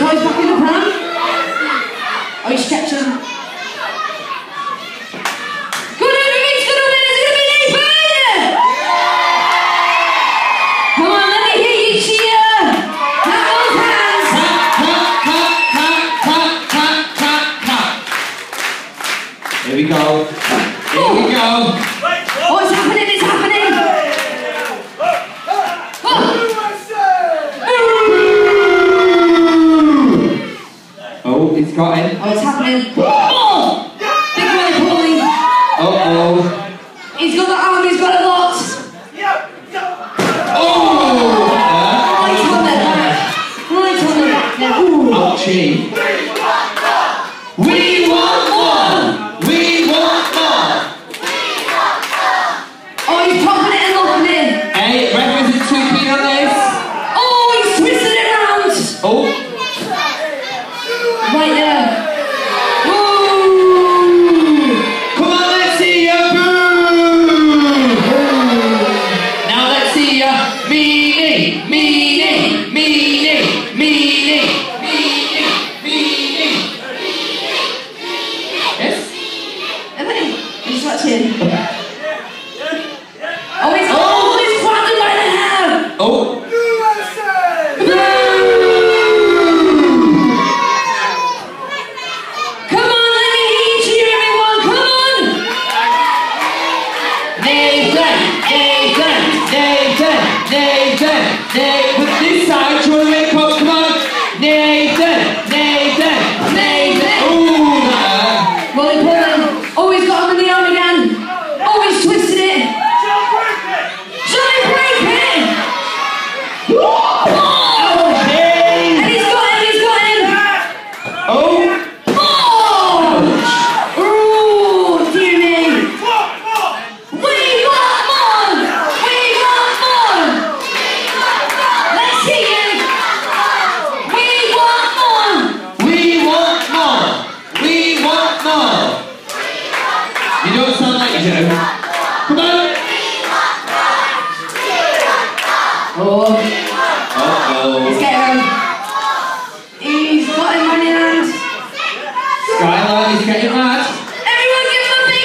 toys back in the pram. Oh, he's stretching. Good on, it's gonna win, it's gonna be Nathan! Come on, let me hear you cheer! Clap those hands! Clap. Here we go. Here we go. What's happening? It's happening! Oh, it's got him. Oh, it's happening. Oh! Big boy pulling. Uh-oh. He's got the arm, he's got a lot. Oh! Right on the back. Right on the back now. Ouchie. We want more! We want more! Oh, he's popping it and locking it. Hey, referees are too keen on this. Oh, he's twisting it around. Oh. Right there. Woo! Come on, let's see ya, boo! Now let's see ya, meanie, meanie, meanie, meanie, meanie, meanie. Yes? Everybody, he's watching. Oh, he's grabbed him by the hair. Oh. Nathan, with this side, do you want to make up? Come on. Nathan. Ooh, Rolling, pulling. Oh, he's got him in the arm again. Oh, he's twisted it. Johnny, break it. Oh, and he's got him. Oh. Ooh, dear me. We want more. Let's see him. We want more. You don't sound like you do. Come on. Oh. Uh-oh. Let's get him. He's got him on in hand. Skyler is getting mad. Everyone give him a big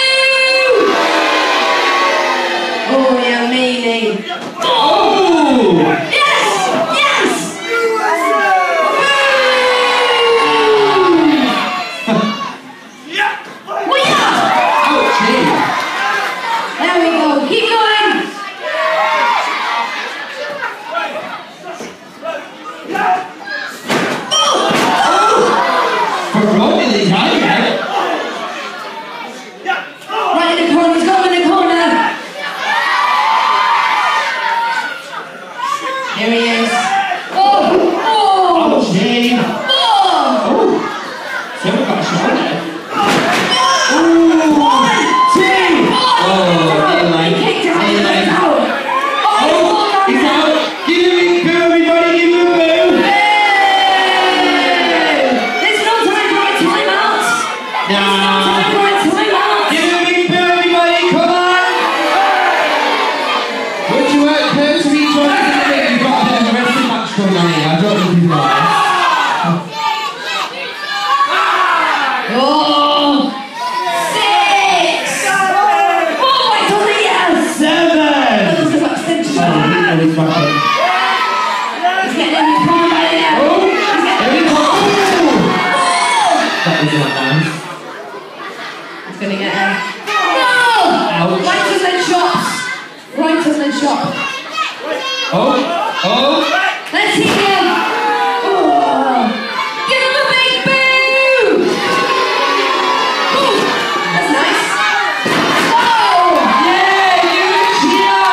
boo! Oh, yeah, meanie. Oh! Yes! We are! Ouchie. There we go. Keep going. For running the target. Right in the corner. He's got him in the corner. Here he is. Oh! Ouchie. Oh! Someone got a shot there. He's out. Give him a big boo, everybody. Give him a boo. There's no time for a timeout. Nah. Give him a big boo, everybody. Come on. Would you work Cruz for each one? You've got a bit of a wrestling match going on here. I don't know if you know that. Oh, 6. Oh, I told you yes. 7. He's He's back in. getting in his corner by the air. Oh! There we go. That was not nice. He's going to get him. No! Ouch. Right on the chops. Oh! Let's see him. Oh. Give him a big boo. Ooh, that's nice. Oh! Yeah! Give him a cheer!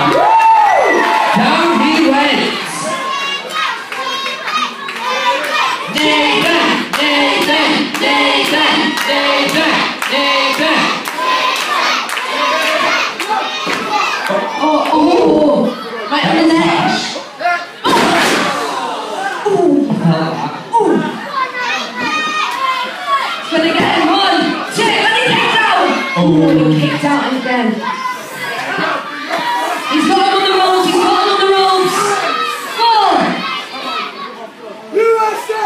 Down he went. Nathan! Oh! Right on the neck. It's gonna get him. 1, 2, and he kicked out. Oh, he kicked out again. He's got him on the ropes. 4.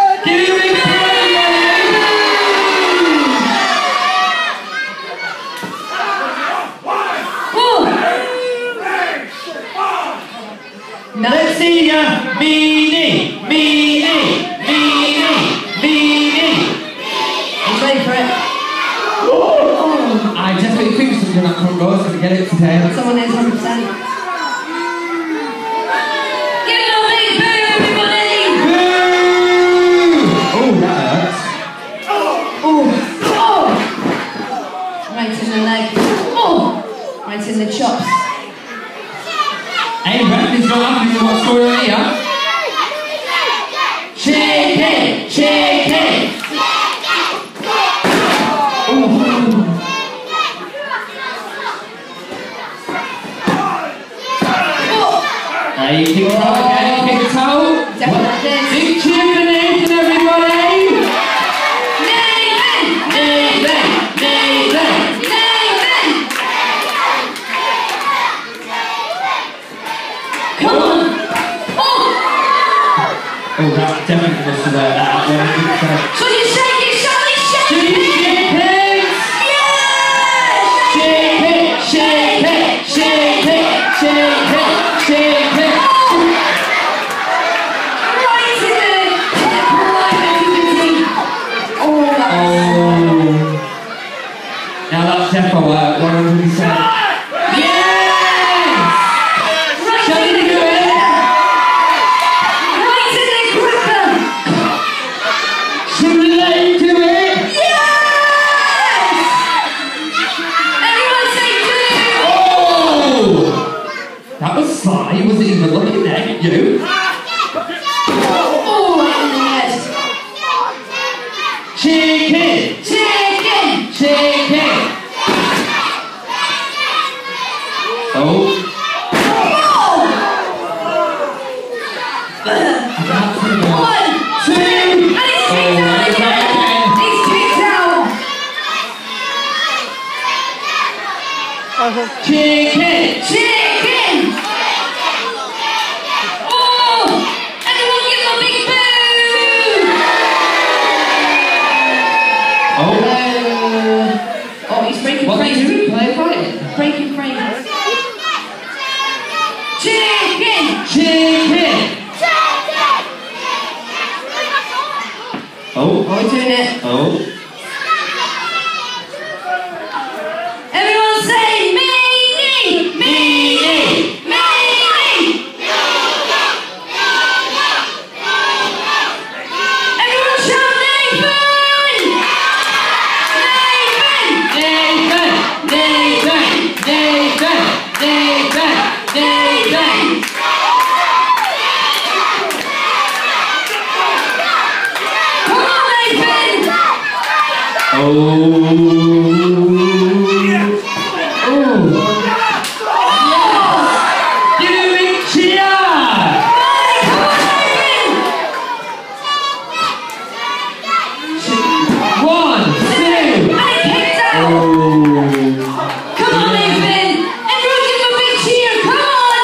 Get it today. Someone is 100%. Give it a big boo, everybody! Boo! Oh, that hurts. Oh! Right in the leg. Oh! Right in the chops. Hey, ref is not happy with what's going on here. Shake it! Shake it! There you kick it out again, kick it out. Big cheer for Nathan, everybody! Nathan! Nathan! Nathan! Nathan! Come on! Oh, that definitely must have worked out. So you shake it, Sally, shake Shake it! it! Yes! Shake it! Shake it! Shake it! Shake it! Shake it! Right in the private activity. Oh, Now that's defo work, 100%. Yes! Shall we do it? right in the gripper. Should we let him do it? Yes! Everyone say do! Oh! That was sly, he wasn't even looking there, you. Oh, right in the head. Chicken! Chicken! Chicken! Oh. Oh! One, two, and he's kicked out again. He's kicked out. Chicken! Chicken! Oh! Everyone give him a big boo! Oh. Oh, he's breaking What frame. are you doing? Play fight? Breaking frame. Chicken! Chicken! Oh. Oh, we're doing it. Oh. Everyone say meanie! Meanie! Meanie! Everyone shout Nathan! Nathan! Nathan! Nathan! Nathan! Nathan! Come on, Nathan! Oh. Oh. Give him a big cheer! Come on, Nathan! 1, 2. And he kicked out! Oh. Come on, Nathan! Everyone give him a big cheer! Come on!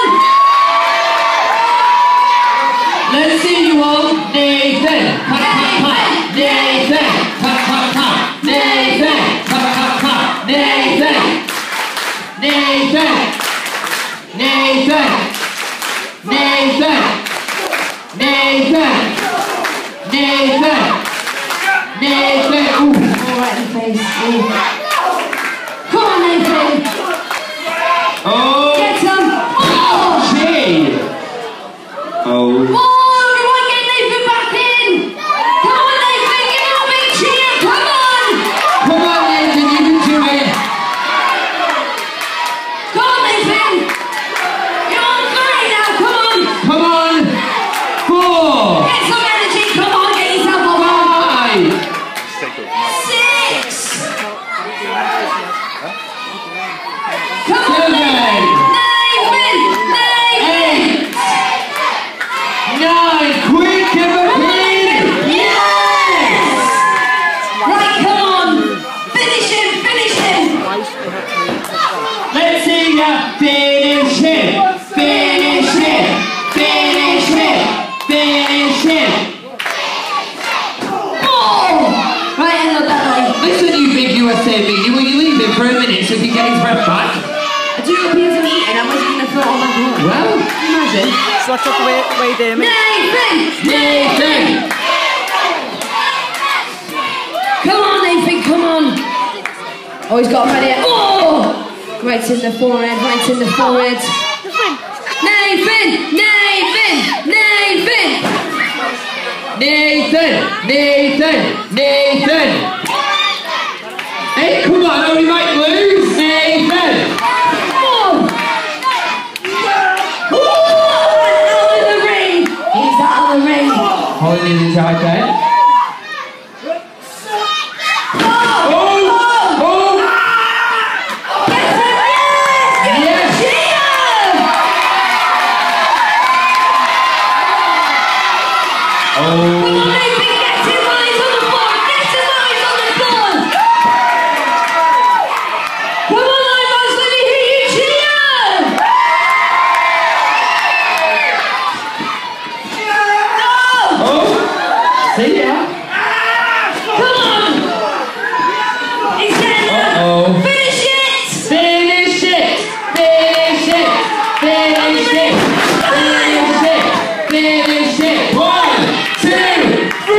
Let's see you all. Nathan! Cut, cut, cut! Nathan! Cut, cut, cut! Nathan! Cut, cut, cut! Nathan! Nathan! Nathan! Nathan! Nathan! Nathan! Nathan! Ooh! Oh, right in the face. Ooh. Come on, Nathan! Oh! Get him! Oh! Gee! Oh! Oh, everyone get Nathan back in! Come on, Nathan! Give him a big cheer! Come on! Come on, Nathan, you can do it! Come on, Nathan! You're on 3 now! Come on! Come on! 4! Get some energy! Come on, get yourself on! 5! 6! Come on, 7! Nathan! Nathan! 9! Quick, give a pin! Yes! Right, come on! Finish him! Finish him! Let's see ya! Finish him! Finish him! Finish him! Finish him! Oh! Right, end up that way. Listen, you big USA meaty, will you leave him for a minute so he can get his breath back? I do appear to me, and I'm just gonna throw it on my door. Well, Imagine. So I took away there, mate. Nathan! Nathan! Come on, Nathan, come on! Oh, he's got him ready. Oh! Right in the forehead, right in the forehead. Nathan! Nathan! Nathan! Nathan! Nathan! Nathan! Hey, come on, or we might lose! Nathan! Oh! Out of the ring! He's out of the ring! Holding his eye there. Come on, Nathan, get him while he's on the floor! Get him while he's on the floor! Come on, Ivans, let me hear you cheer! No! See ya! Come on! He's getting there! Finish it! Finish it! Finish it! Finish it! Finish it! Finish it! 1, 2, 3!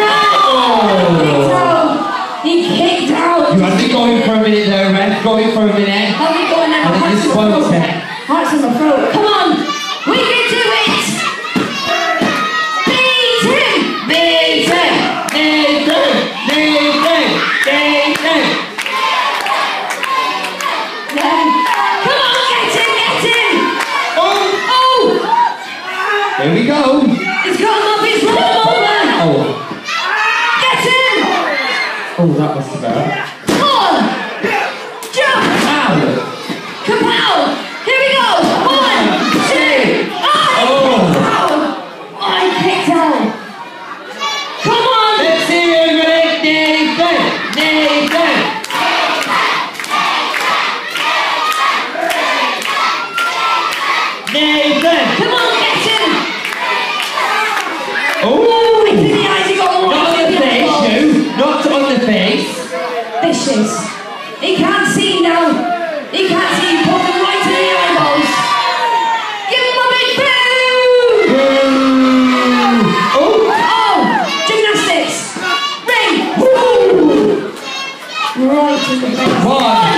He kicked out! You have to go in for a minute though, Ren. Go in for a minute. How are we going now? I think Hearts this in my won't throat. take. Hearts in my throat. Come on! We can do it! Beat him! Nathan! Nathan! Nathan! Nathan! Come on, get him! Oh! Oh! Here we go! He's got him up, he's run him over! Oh! Get him! Oh, that must have hurt. Come on! Jump! Ow! Kapow! Here we go! 1, 2! Oh! I kicked out! Come on! Let's see you, Nathan! Nathan! Nathan! Come on, get him! Oh! Right in the eyes, he got one. Not on the face, you! Not on the face! Vicious. He can't see now. He can't see. You put him right to the eyeballs. Give him a big boo! Oh! Oh! Gymnastics. Ring. Woo! Right in the face. 1,